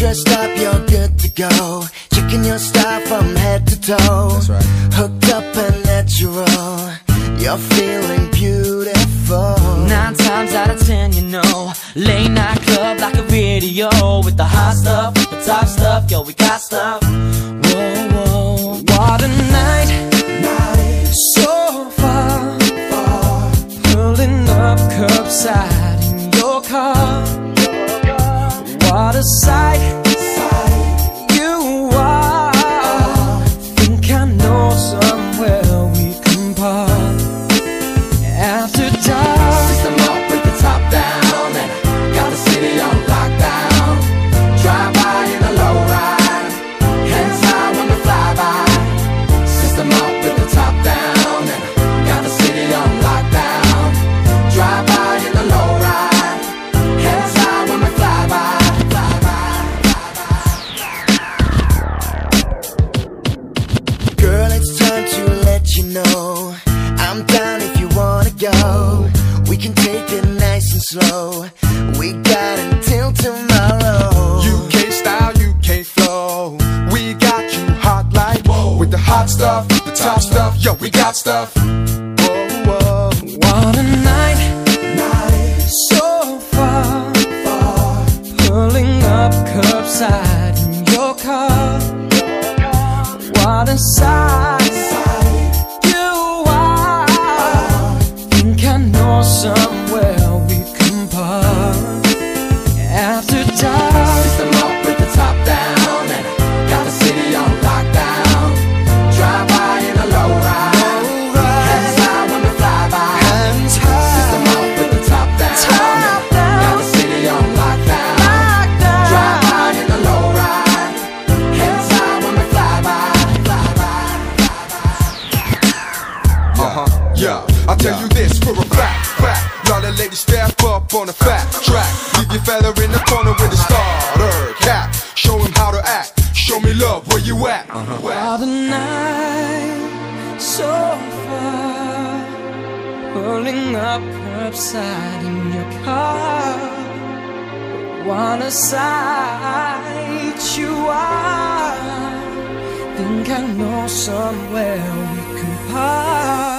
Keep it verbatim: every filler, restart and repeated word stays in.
dressed up, you're good to go. Checking your style from head to toe. That's right. Hooked up and natural, you're feeling beautiful. Nine times out of ten, you know, late night club like a video. With the hot stuff, with the top stuff, yo, we got stuff. Whoa, whoa, what a night, night. So far, far. Pulling up curbside in your car. What a sight, sight. You are. Think I know somewhere we can park. After dark, system up with the top down, and got the city on lockdown. Drive by in a low ride, hands high when we fly by. System up with the top down, and got the city on lockdown. Drive by in a low ride, hands high when we fly by. Fly by. Girl, it's time to let you know I'm down if you wanna go. We can take it nice and slow. We got until tomorrow. U K style, U K flow. We got you hot like whoa. With the hot stuff, the top stuff, yo, we got stuff. Whoa, whoa. What a night, night. So far, far. Pulling up curbside in your car. What a sight. Somewhere we can park. After dark, system up with the top down, and got the city on lockdown. Drive by in a low ride, hands high when we fly by. Hands high. System up with the top down, top down. Got the city on lockdown. lockdown. Drive by in a low ride, hands high when we fly by. Fly by. Uh huh. Yeah. I'll tell you this for a fact. Y'all the ladies step up on the fat track. Leave your fella in the corner with a starter cap. Show him how to act. Show me love, where you at? Uh-huh. What a night, so far. Pulling up curbside in your car. What a sight you are. Think I know somewhere we can park.